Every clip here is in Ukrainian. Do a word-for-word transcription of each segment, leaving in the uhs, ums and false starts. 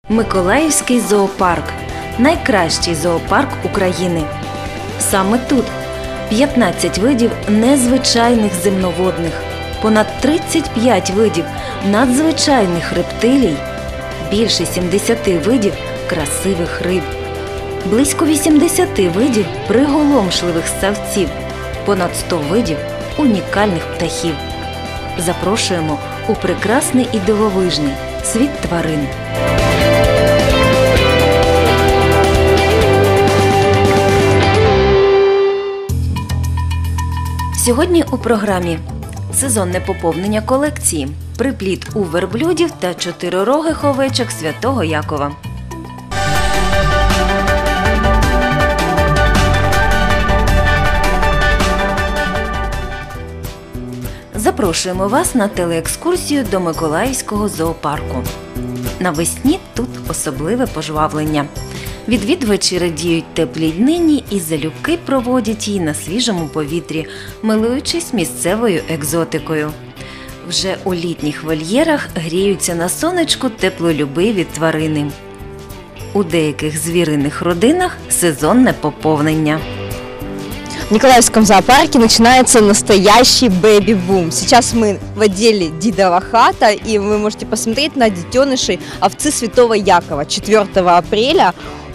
Миколаївський зоопарк – найкращий зоопарк України. Саме тут п'ятнадцять видів незвичайних земноводних, понад тридцять п'ять видів надзвичайних рептилій, більше сімдесят видів красивих риб, близько вісімдесят видів приголомшливих ссавців, понад сто видів унікальних птахів. Запрошуємо у прекрасний і дивовижний світ тварин. Сьогодні у програмі сезонне поповнення колекції, приплід у верблюдів та чотирирогих овечок Святого Якова. Запрошуємо вас на телеекскурсію до Миколаївського зоопарку. Навесні тут особливе пожвавлення. Відвідувачі радіють теплій днині і залюбки проводять її на свіжому повітрі, милуючись місцевою екзотикою. Вже у літніх вольєрах гріються на сонечку теплолюбиві тварини. У деяких звіриних родинах сезонне поповнення. В Николаевском зоопарке начинается настоящий бэби-бум. Сейчас мы в отделе Дидова хата, и вы можете посмотреть на детенышей овцы Святого Якова. четвёртого апреля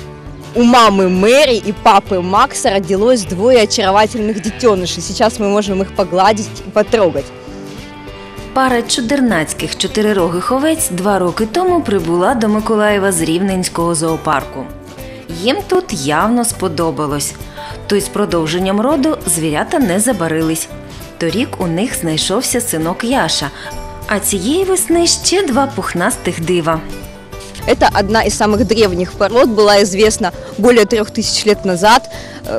у мамы Мэри и папы Макса родилось двое очаровательных детенышей. Сейчас мы можем их погладить и потрогать. Пара чудернацьких чотирирогих овець два роки тому прибула до Миколаєва з Рівненського зоопарку. Їм тут явно сподобалось. То й з продовженням роду звірята не забарились. Торік у них знайшовся синок Яша, а цієї весни ще два пухнастих дива. Это одна из самых древних пород, была известна более трех тысяч лет назад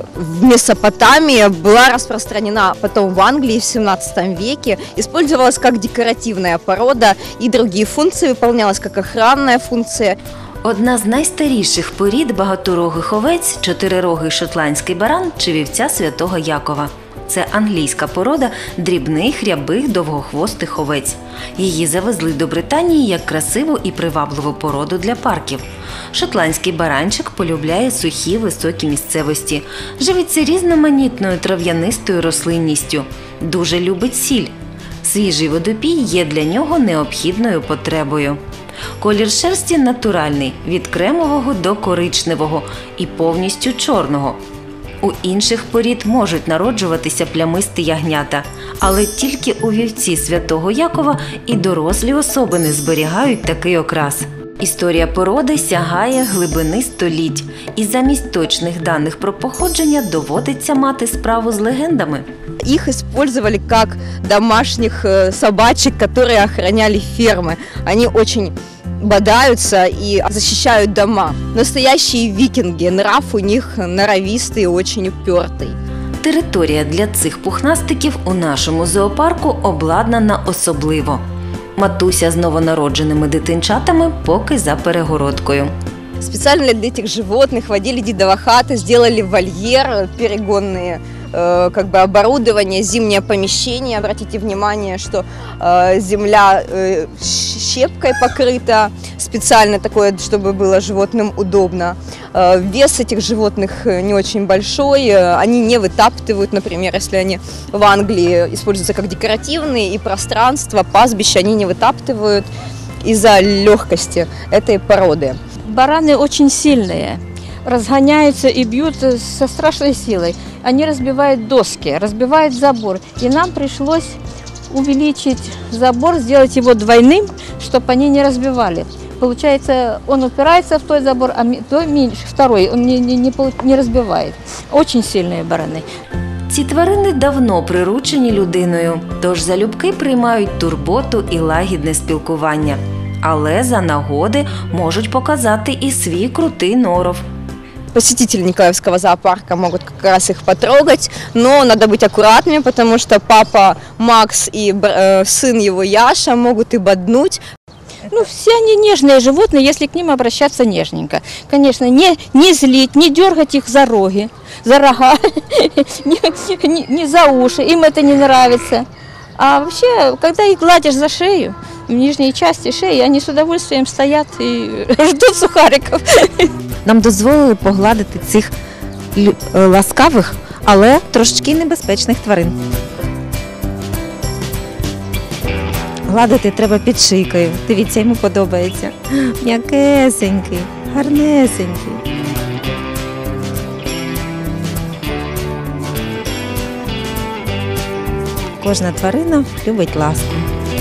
в Месопотамии, была распространена потом в Англии в семнадцатом веке, использовалась как декоративная порода и другие функции, выполнялась как охранная функция. Одна з найстаріших порід багаторогих овець – чотирирогий шотландський баран чи вівця Святого Якова. Це англійська порода дрібних, рябих, довгохвостих овець. Її завезли до Британії як красиву і привабливу породу для парків. Шотландський баранчик полюбляє сухі високі місцевості, живиться різноманітною трав'янистою рослинністю, дуже любить сіль. Свіжий водопій є для нього необхідною потребою. Колір шерсті натуральний – від кремового до коричневого і повністю чорного. У інших порід можуть народжуватися плямисті ягнята, але тільки у вівці Святого Якова і дорослі особини зберігають такий окрас. Історія породи сягає глибини століть, і замість точних даних про походження доводиться мати справу з легендами. Их использовали как домашних собачек, которые охраняли фермы. Они очень бодаются и защищают дома. Настоящие викинги, нрав у них норовистый и очень упертый. Територія для цих пухнастиків у нашому зоопарку обладнана особливо. Матуся з новонародженими дитинчатами поки за перегородкою. Специально для этих животных в отделе Дидова хата сделали вольер, перегонные э, как бы оборудование, зимнее помещение. Обратите внимание, что э, земля э, щепкой покрыта, специально такое, чтобы было животным удобно. Э, вес этих животных не очень большой, э, они не вытаптывают, например, если они в Англии используются как декоративные, и пространство, пастбища они не вытаптывают из-за легкости этой породы. Бараны очень сильные, разгоняются и бьют со страшной силой. Они разбивают доски, разбивают забор. И нам пришлось увеличить забор, сделать его двойным, чтобы они не разбивали. Получается, он упирается в той забор, а той меньше, второй он не, не, не, не разбивает. Очень сильные бараны. Ці тварини давно приручені людиною, тож залюбки приймають турботу і лагідне спілкування. Але за нагоди можуть показати і свій крутий норов. Посетители Николаевского зоопарка могут как раз их потрогать, но надо быть аккуратными, потому что папа Макс и э, сын его Яша могут и боднуть. Ну, все они нежные животные, если к ним обращаться нежненько. Конечно, не, не злить, не дергать их за роги, за рога, не, не, не за уши, им это не нравится. А вообще, когда их гладишь за шею, в нижней части шеи, они с удовольствием стоят и ждут сухариков. Нам дозволили погладити цих лю- е, ласкавих, але трошечки небезпечних тварин. Гладити треба під шийкою. Дивіться, йому подобається. М'якесенький, гарнесенький. Кожна тварина любить ласку.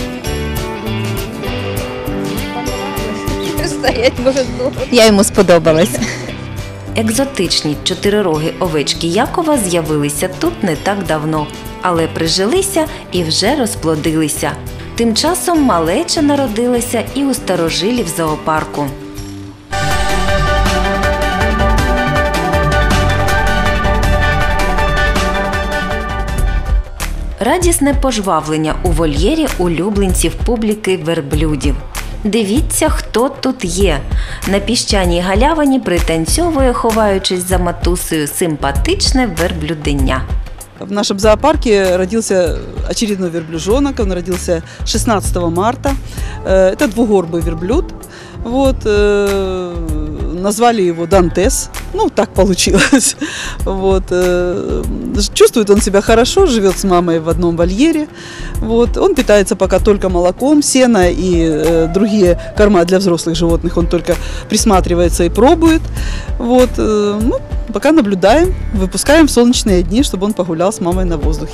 Стоять может долго. Я йому сподобалась. Екзотичні чотирирогі овечки Якова з'явилися тут не так давно, але прижилися і вже розплодилися. Тим часом малеча народилася і у старожилів зоопарку. Радісне пожвавлення у вольєрі улюбленців публіки верблюдів. Дивіться, хто тут є. На піщаній галявині пританцьовує, ховаючись за матусею, симпатичне верблюденя. В нашем зоопарке родился очередной верблюжонок, он родился шестнадцатого марта. Э, Это двугорбый верблюд. Вот, э, назвали его Дантес. Ну, так получилось. Вот, э, чувствует он себя хорошо, живет с мамой в одном вольере. Вот, он питается пока только молоком, сено и э, другие корма для взрослых животных он только присматривается и пробует. Вот, э, ну, пока наблюдаем, выпускаем в солнечные дни, чтобы он погулял с мамой на воздухе.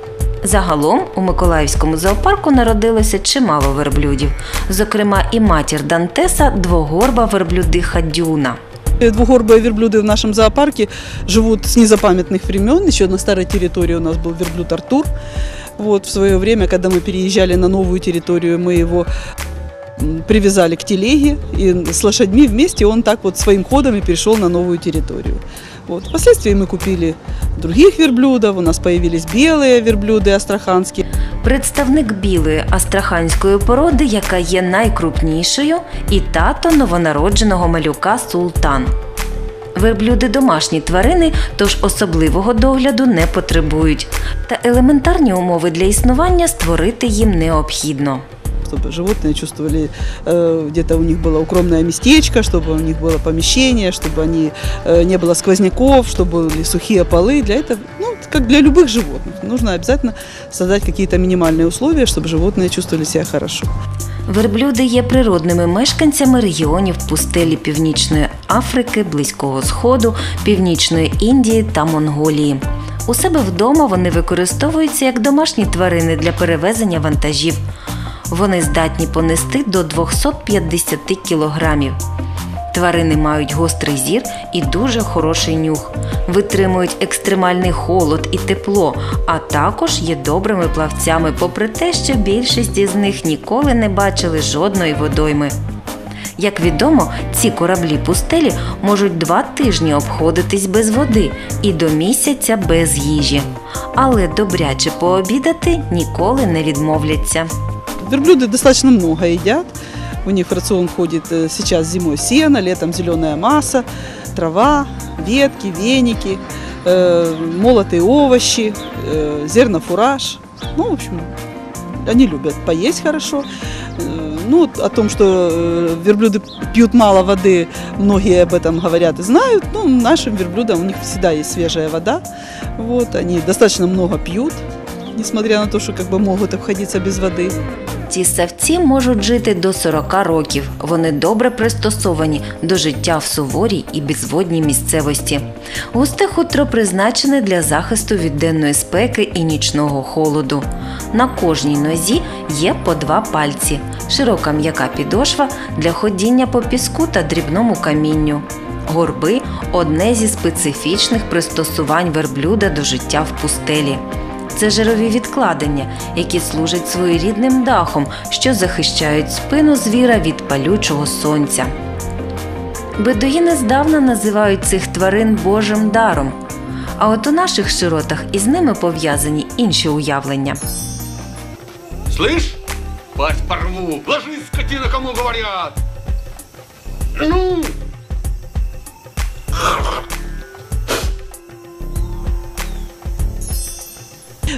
Загалом у Миколаївському зоопарку народилося чимало верблюдів. Зокрема, і матір Дантеса – двогорба верблюдиха Дюна. Двугорбые верблюды в нашем зоопарке живут с незапамятных времен. Еще на старой территории у нас был верблюд Артур. Вот, в свое время, когда мы переезжали на новую территорию, мы его привязали к телеге, и с лошадьми вместе он так вот своим ходом и перешел на новую территорию. Вот. Впоследствии мы купили других верблюдов, у нас появились белые верблюды астраханские. Представник білої астраханської породи, яка є найкрупнішою, і тато новонародженого малюка Султан. Верблюди – домашні тварини, тож особливого догляду не потребують. Та елементарні умови для існування створити їм необхідно. Чтобы животные чувствовали, э, где-то у них было укромное местечко, чтобы у них было помещение, чтобы они, э, не было сквозняков, чтобы были сухие полы. Для этого, ну, как для любых животных, нужно обязательно создать какие-то минимальные условия, чтобы животные чувствовали себя хорошо. Верблюди є природними мешканцями регіонів пустелі Північної Африки, Близького Сходу, Північної Індії та Монголії. У себе вдома вони використовуються як домашні тварини для перевезення вантажів. Вони здатні понести до двісті п'ятдесят кілограмів. Тварини мають гострий зір і дуже хороший нюх. Витримують екстремальний холод і тепло, а також є добрими плавцями, попри те, що більшість із них ніколи не бачили жодної водойми. Як відомо, ці кораблі пустелі можуть два тижні обходитись без води і до місяця без їжі. Але добряче пообідати ніколи не відмовляться. Верблюды достаточно много едят. У них в рацион входит э, сейчас зимой сено, летом зеленая масса, трава, ветки, веники, э, молотые овощи, э, зернофураж. Ну, в общем, они любят поесть хорошо. Э, ну, о том, что э, верблюды пьют мало воды, многие об этом говорят и знают. Ну, нашим верблюдам у них всегда есть свежая вода. Вот, они достаточно много пьют, несмотря на то, что как бы могут обходиться без воды. Ці савці можуть жити до сорока років. Вони добре пристосовані до життя в суворій і безводній місцевості. Густе хутро призначене для захисту від денної спеки і нічного холоду. На кожній нозі є по два пальці. Широка м'яка підошва для ходіння по піску та дрібному камінню. Горби – одне зі специфічних пристосувань верблюда до життя в пустелі. Це жирові відкладення, які служать своєрідним дахом, що захищають спину звіра від палючого сонця. Бедуїни здавна називають цих тварин Божим даром. А от у наших широтах із ними пов'язані інші уявлення. Слышь, пасть порву, ложись, скотина, кому говорят! Ну!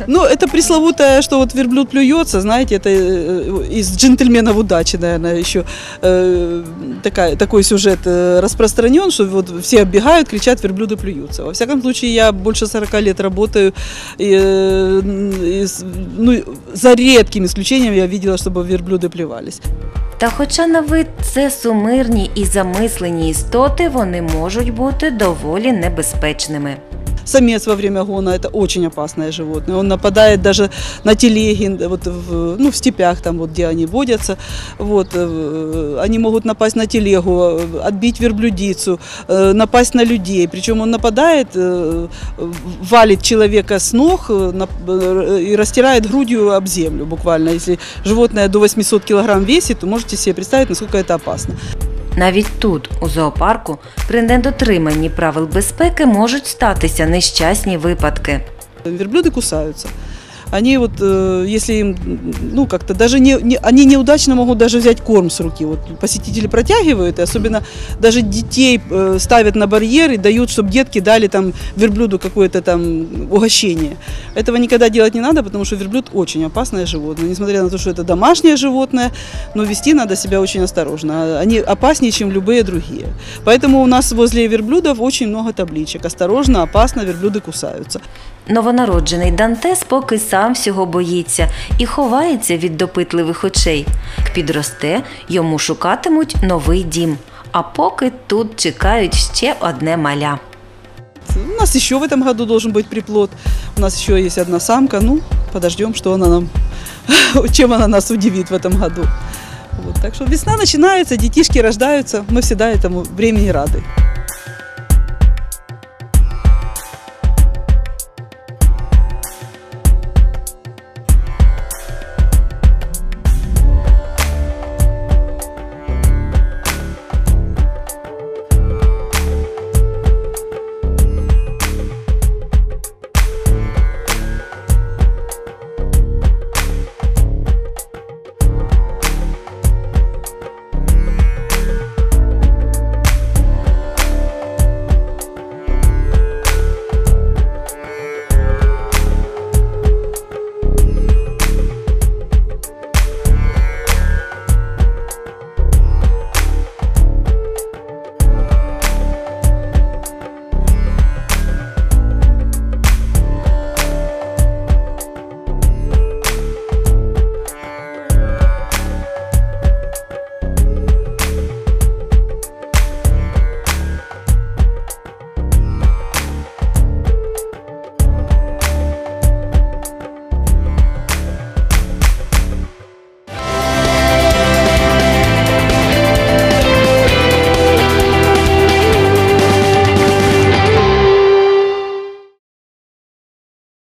Ну, это пресловутое, что вот верблюд плюется, знаете, это э, из «Джентльменов удачи», наверное, еще э, такая, такой сюжет э, распространен, что вот все оббегают, кричат, верблюды плюются. Во всяком случае, я больше сорока лет работаю, и, э, и, ну, за редким исключением я видела, чтобы верблюды плювались. Та хоча на вид це сумирні і замислені істоти, вони можуть бути доволі небезпечними. Самец во время гона – это очень опасное животное. Он нападает даже на телеги, вот в, ну, в степях, там, вот, где они водятся. Вот, э, они могут напасть на телегу, отбить верблюдицу, э, напасть на людей. Причем он нападает, э, валит человека с ног э, на, э, и растирает грудью об землю буквально. Если животное до восьмисот килограмм весит, то можете себе представить, насколько это опасно. Навіть тут, у зоопарку, при недотриманні правил безпеки можуть статися нещасні випадки. Верблюды кусаются. Они вот, э, если им, ну, как-то даже не, не, они неудачно могут даже взять корм с руки. Вот посетители протягивают, и особенно даже детей э, ставят на барьер и дают, чтобы детки дали там верблюду какое-то там угощение. Этого никогда делать не надо, потому что верблюд очень опасное животное. Несмотря на то, что это домашнее животное, но вести надо себя очень осторожно. Они опаснее, чем любые другие. Поэтому у нас возле верблюдов очень много табличек. Осторожно, опасно, верблюды кусаются. Новонароджений Дантес поки сам всього боїться і ховається від допитливих очей. Як підросте, йому шукатимуть новий дім. А поки тут чекають ще одне маля. У нас еще в этом году должен быть приплод. У нас еще есть одна самка. Ну, подождем, что она нам, чем она нас удивит в этом году. Вот, так что весна начинается, детишки рождаются. Мы всегда этому времени рады.